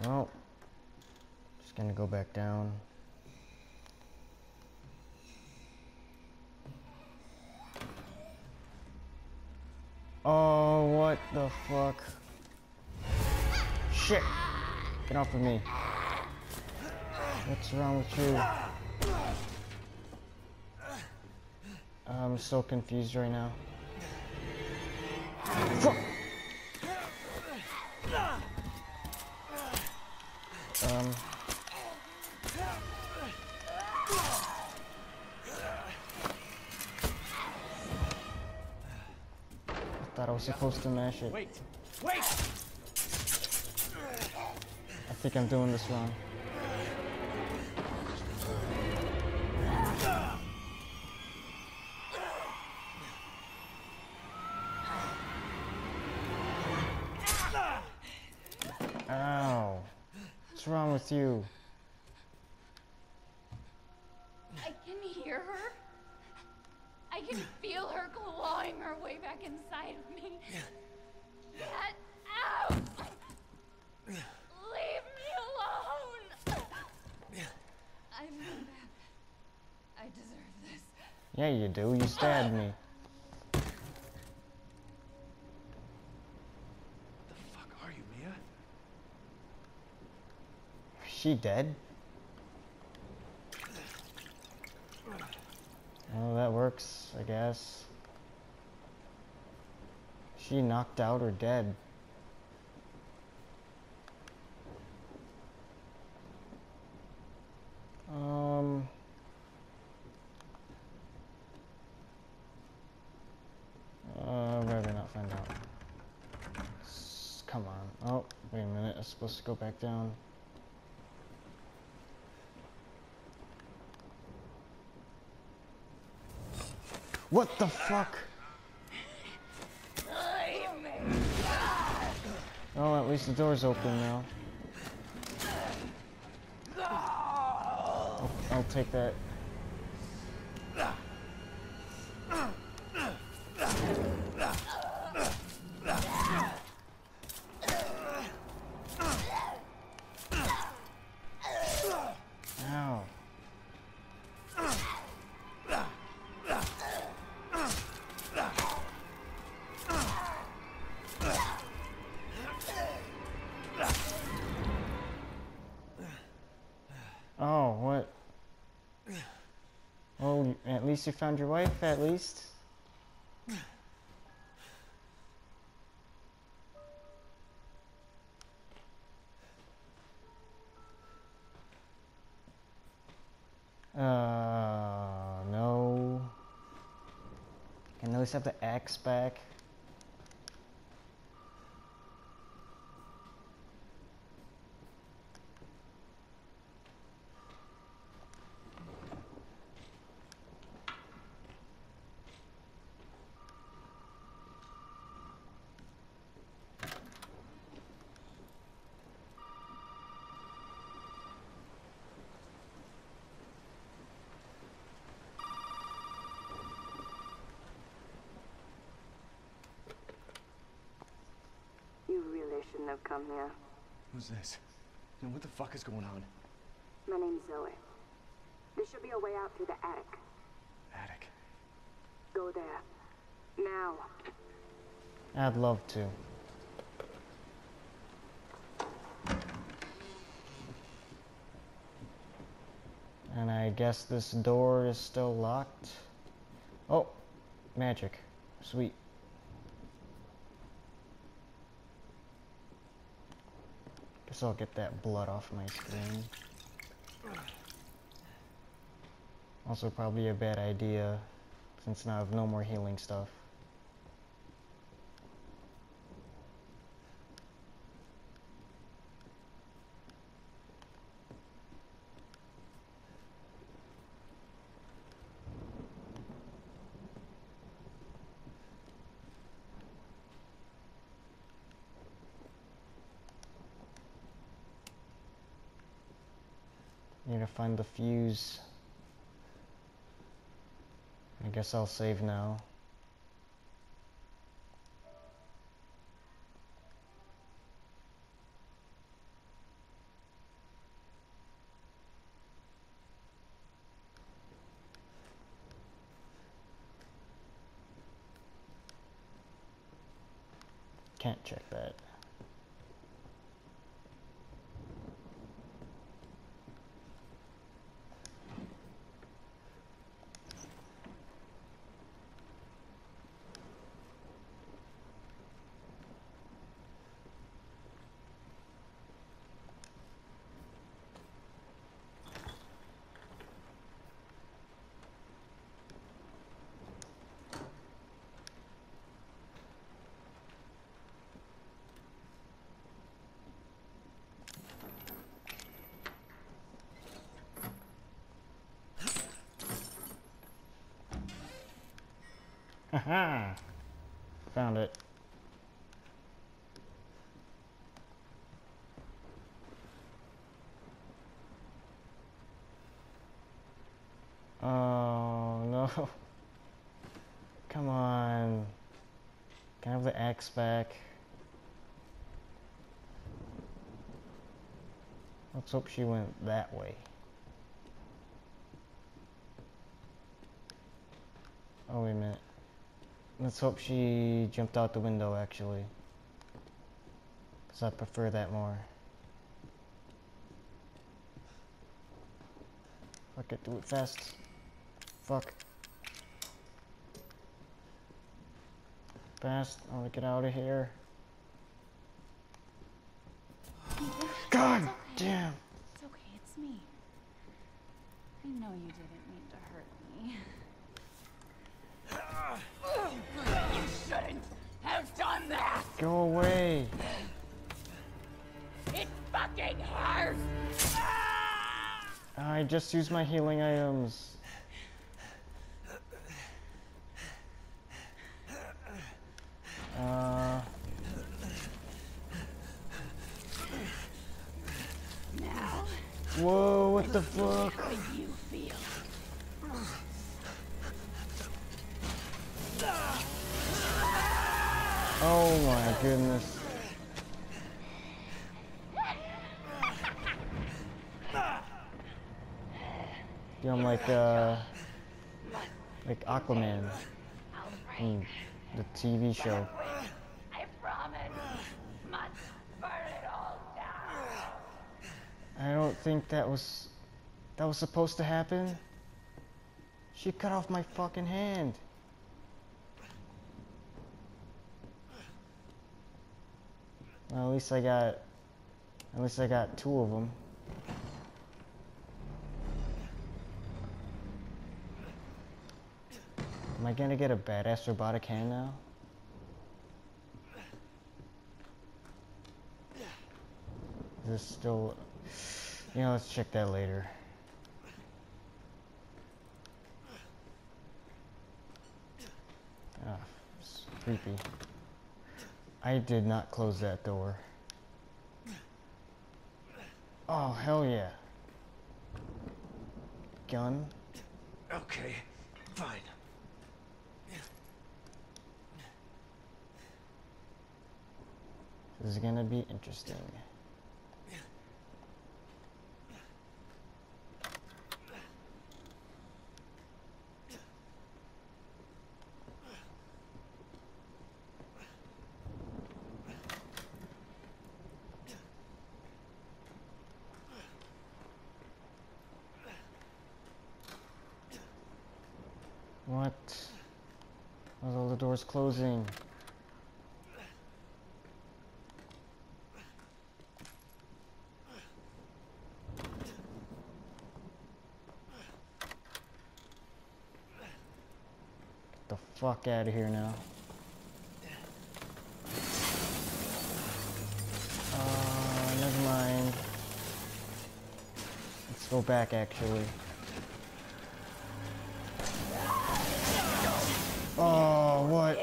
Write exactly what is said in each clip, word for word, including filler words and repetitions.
Well, just gonna go back down. Oh, what the fuck? Shit! Get off of me. What's wrong with you? I'm so confused right now. Fuck! Um... I thought I was supposed to mash it. Wait! Wait! I think I'm doing this wrong. Ow. What's wrong with you? I can hear her. I can feel her clawing her way back inside of me. Get out! Leave me alone! I'm bad. I deserve this. Yeah, you do. You stabbed me. What the fuck are you, Mia? Is she dead? Oh, that works, I guess. She knocked out or dead? Um... Uh, rather not find out. S- Come on. Oh, wait a minute. I'm supposed to go back down. What the fuck? Leave me! Oh, at least the door's open now. I'll, I'll take that. Ow. Oh, what? Oh, at least you found your wife, at least. Uh, no. Can at least have the axe back. You really shouldn't have come here. Who's this? And what the fuck is going on? My name's Zoe. There should be a way out through the attic. Attic. Go there. Now. I'd love to. And I guess this door is still locked. Oh, magic. Sweet. Guess I'll get that blood off my screen. Also probably a bad idea since now I have no more healing stuff. Need to find the fuse. I guess I'll save now. can't check that. Haha! Found it. Oh no. Come on. Can I have the axe back? Let's hope she went that way. Oh, wait a minute. Let's hope she jumped out the window, actually. Because I prefer that more. Fuck it, do it fast. Fuck. Fast, I want to get out of here. God It's okay. damn! It's okay, it's me. I know you didn't mean to hurt me. You shouldn't have done that! Go away! It fucking hurts! I just used my healing items. Uh... Now, Whoa, what the fuck? how you feel? Oh my goodness. Yeah, I'm like, uh, like Aquaman in the T V show. I promise. Must burn it all down. I don't think that was, that was supposed to happen. She cut off my fucking hand. Well, at least I got, at least I got two of them. Am I gonna get a badass robotic hand now? Is this still... You know, let's check that later. Ah, it's creepy. I did not close that door. Oh, hell yeah. Gun? Okay, fine. This is gonna be interesting. What? Why are all the doors closing? Get the fuck out of here now. Uh, never mind. Let's go back actually. Oh, what?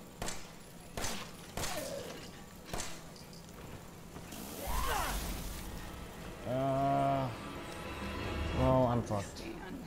Uh, well, I'm fucked.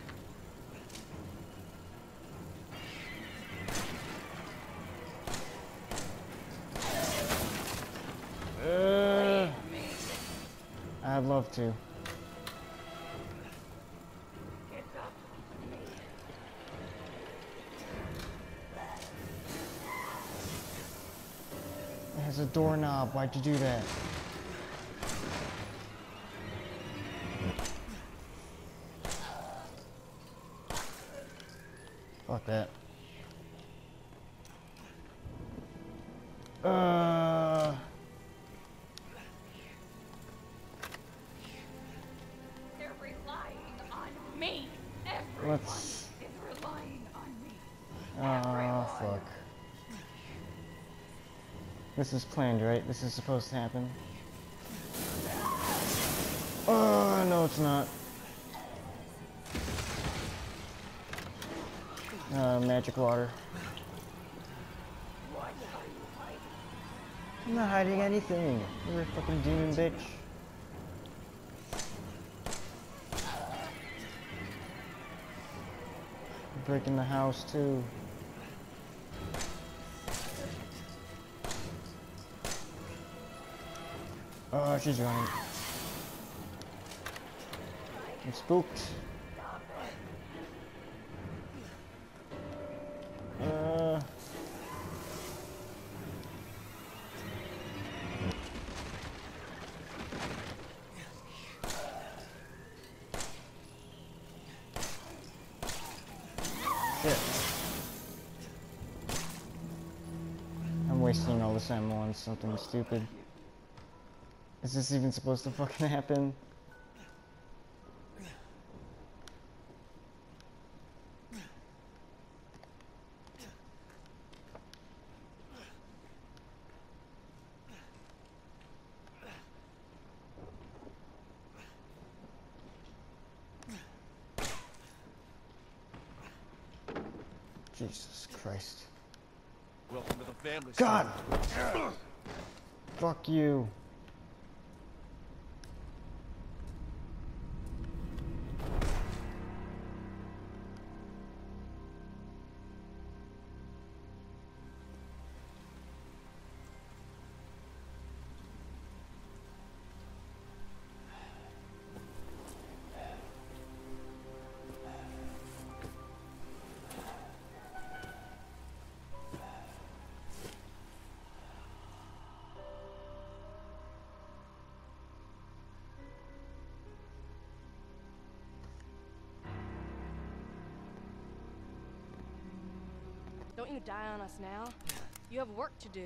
Uh, I'd love to. It has It's a doorknob. Why'd you do that? Fuck that. Uh. They're relying on me. Everyone Let's. is relying on me. Oh, fuck. This is planned, right? This is supposed to happen. Oh, no, it's not. Uh, magic water. I'm not hiding anything. You're a fucking demon bitch. Breaking the house too. Oh, she's running. I'm spooked. Uh. Shit. I'm wasting all this ammo on something stupid. Is this even supposed to fucking happen? Jesus Christ. Welcome to the family. God! Fuck you. Don't you die on us now. You have work to do.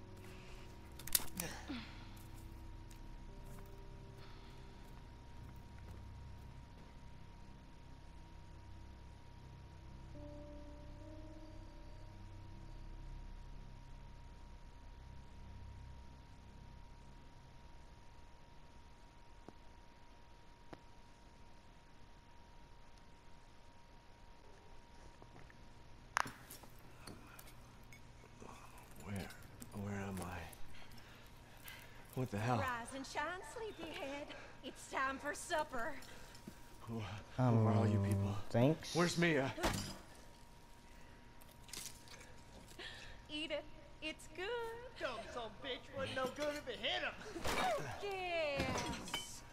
What the hell? Rise and shine, sleepyhead. It's time for supper. Who, Um, who are all you people? Thanks. Where's Mia? Eat it. It's good. Dumb son of a bitch wasn't no good if it hit him. Yes.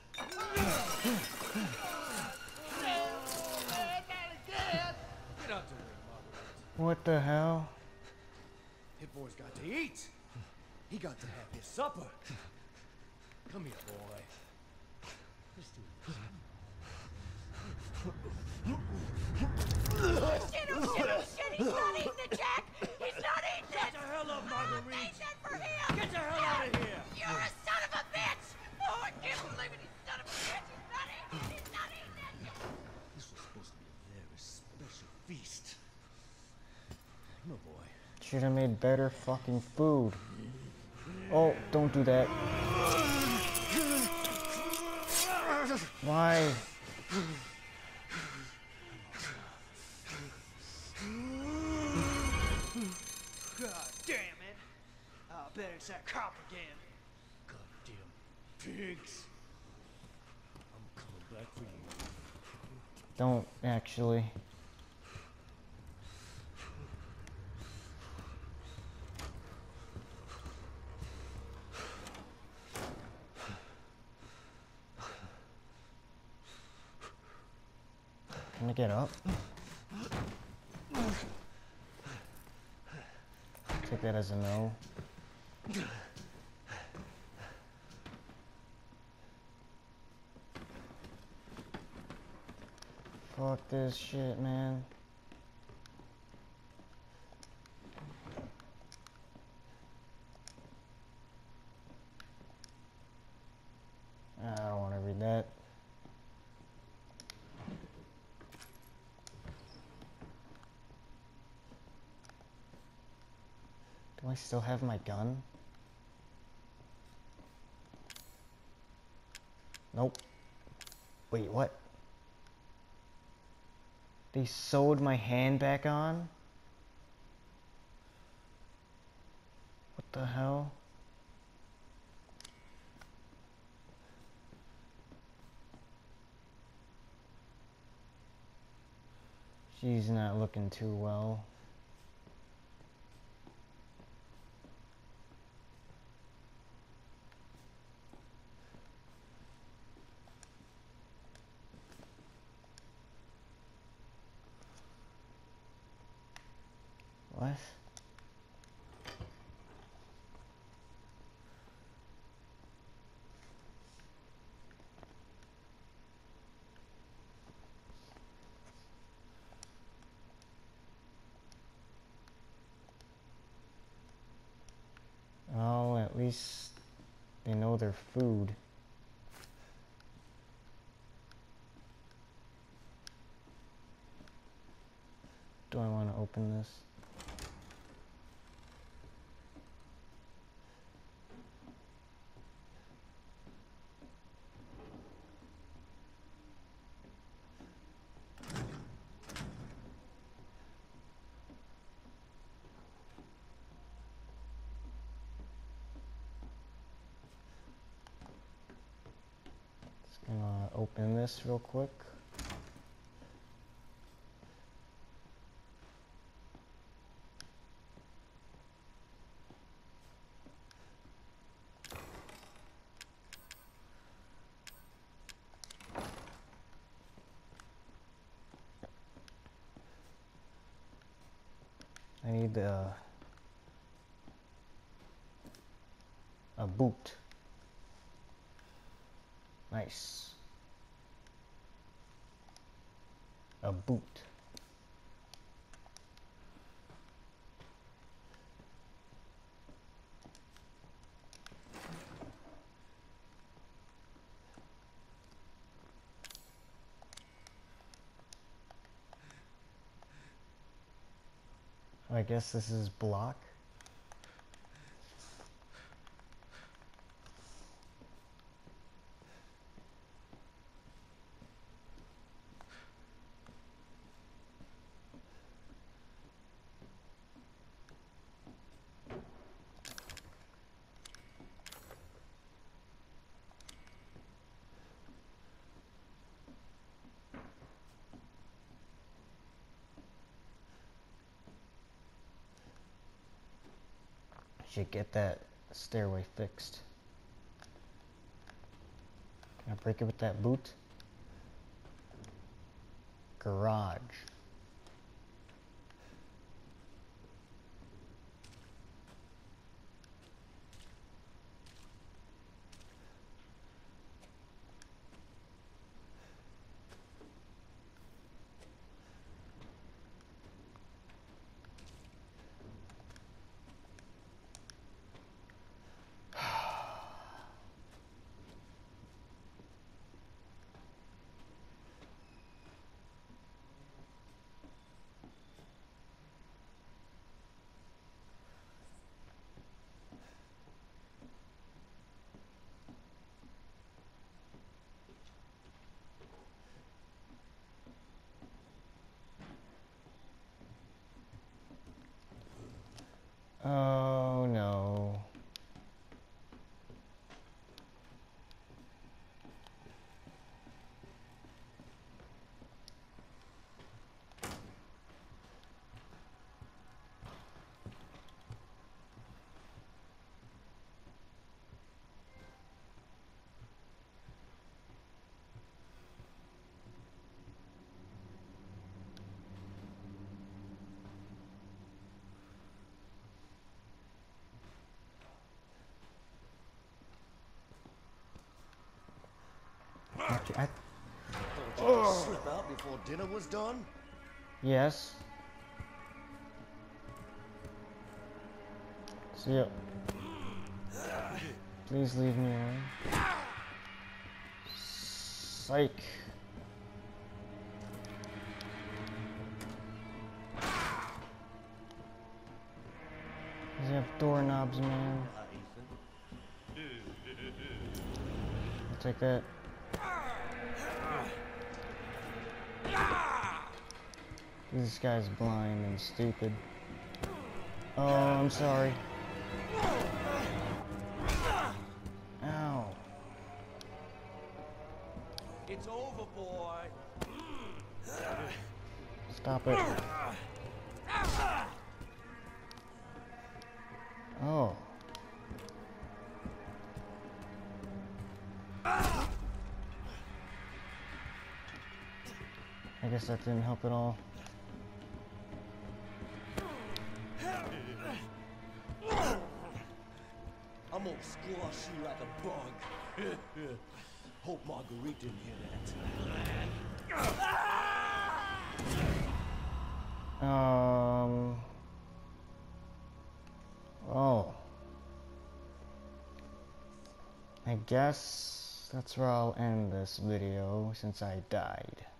Get out the ring, Margaret. What the hell? Hit boy's got to eat. He got to have his supper. Come here, boy. Let's do this. Oh shit, oh shit, oh shit. He's not eating it, Jack. He's not eating Get it. the hell up, Marguerite. Eat that for him. Get the hell out of here. You're a son of a bitch. Oh, I can't believe it. He's son of a bitch. He's not eating it. He's not eating it. This was supposed to be a very special feast. No, boy. Should have made better fucking food. Oh, don't do that. Why? God damn it. I bet it's that cop again. Goddamn pigs. I'm coming back for you. Don't actually. Can I get up? Take that as a no. Fuck this shit, man. I don't want to read that. Do I still have my gun? Nope. Wait, what? They sewed my hand back on? What the hell? She's not looking too well. What? Oh, at least they know their food. Do I want to open this? Just gonna open this real quick. I need uh, a boot. Nice. A boot. I guess this is block. Should get that stairway fixed. Can I break it with that boot? Garage. Oh no. I, Slip out before dinner was done? Yes. See ya. Please leave me alone. Psych. Does he have doorknobs, man? I'll take that. This guy's blind and stupid. Oh, I'm sorry. Ow. It's over, boy. Stop it. Oh. I guess that didn't help at all. I'm gonna squash you like a bug. Hope Marguerite didn't hear that. Um. Oh. I guess that's where I'll end this video since I died.